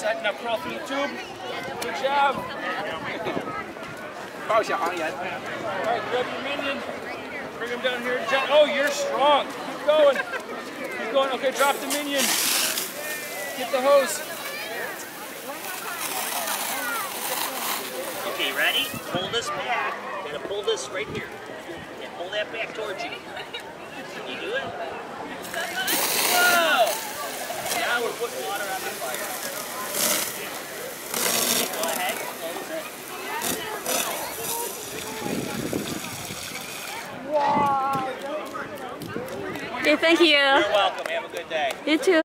set. Now crawl through the tube. Good job. Alright, grab your minion. Bring him down here. Oh, you're strong. Keep going. Keep going. Okay, drop the minion. Get the hose. Okay, ready? Pull this back. You're gonna pull this right here. And pull that back towards you. Can you do it? Whoa! Now we're putting water on the fire. Go ahead. Close it. Wow. Okay, thank you. You're welcome. Have a good day. You too.